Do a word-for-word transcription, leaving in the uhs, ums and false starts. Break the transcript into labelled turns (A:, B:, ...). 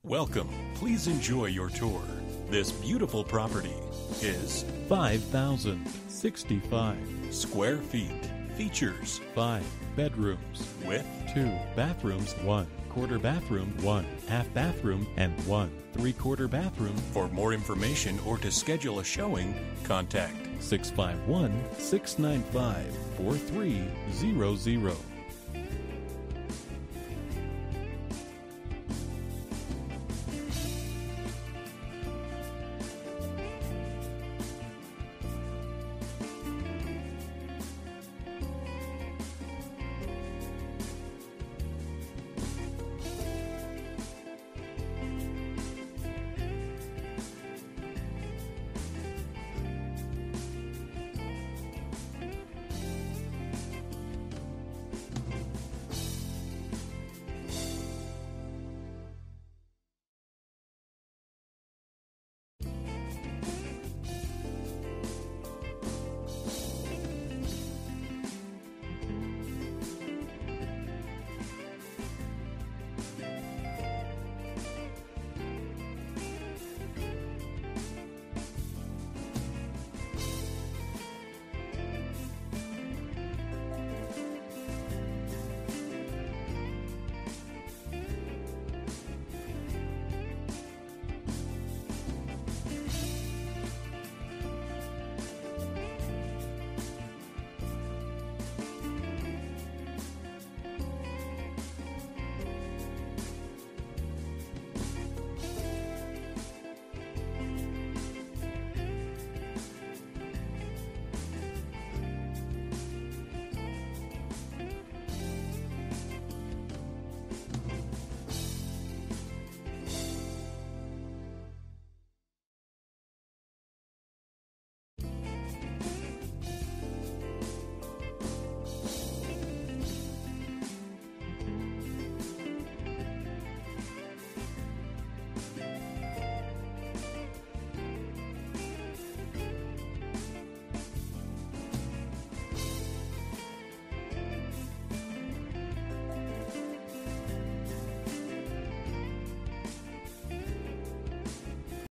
A: Welcome. Please enjoy your tour. This beautiful property is
B: five thousand sixty-five
A: square feet. Features
B: five bedrooms
A: with
B: two bathrooms, one quarter bathroom, one half bathroom, and one three-quarter bathroom.
A: For more information or to schedule a showing, contact
B: six five one, six nine five, four three zero zero.